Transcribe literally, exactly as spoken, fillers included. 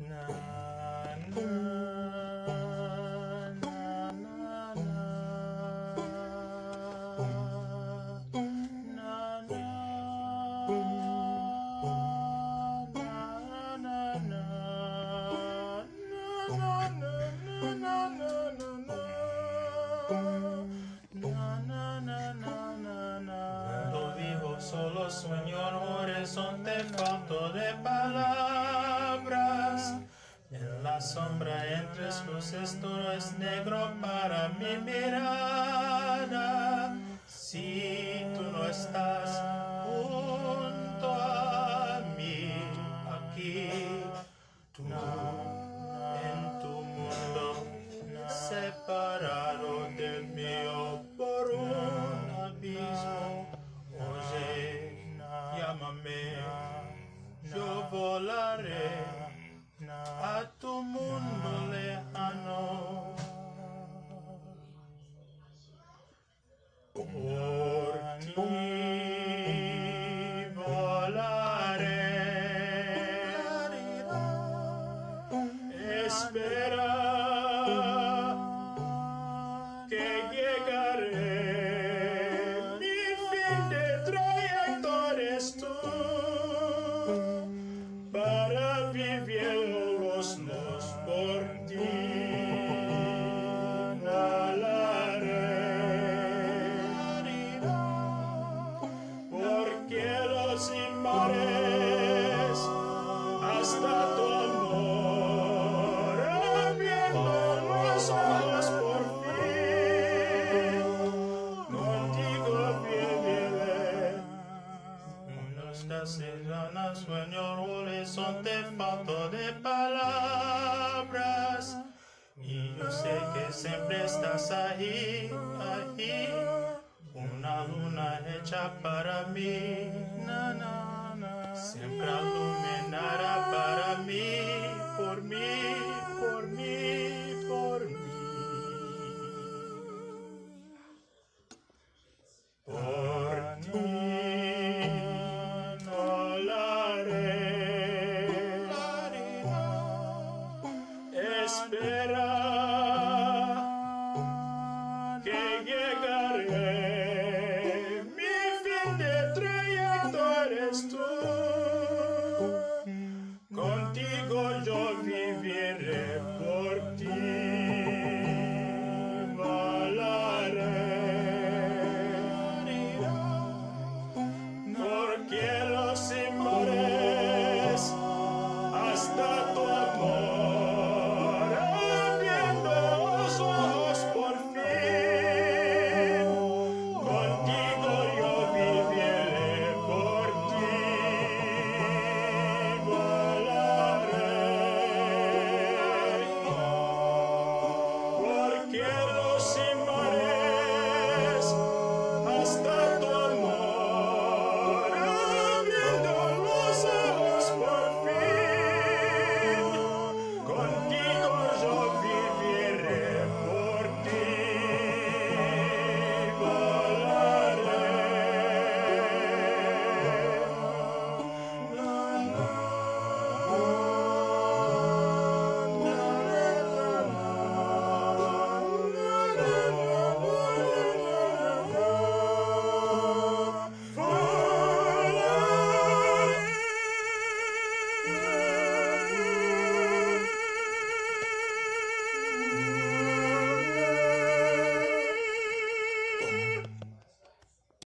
Na, na, na, na, na. Cuando vivo solo sueño en horizonte falto de palabras. En la sombra entre luces todo es negro para mi mirada. Si tú no estás junto a mí aquí, tú en tu mundo separado del mío por un abismo. Oye, llámame, yo volaré a tu mundo lejano. Por ti volaré. Espera que llegaré. Mi fin de trayecto eres tú. Para vivir los dos por ti. Cielos y mares, hasta tu amor, abriendo los ojos por fin, contigo viviré. Unos castellanos, sueño, horizonte, falto de palabras, y yo sé que siempre estás ahí, ahí. Una luna hecha para mí, na, na, na. Siempre a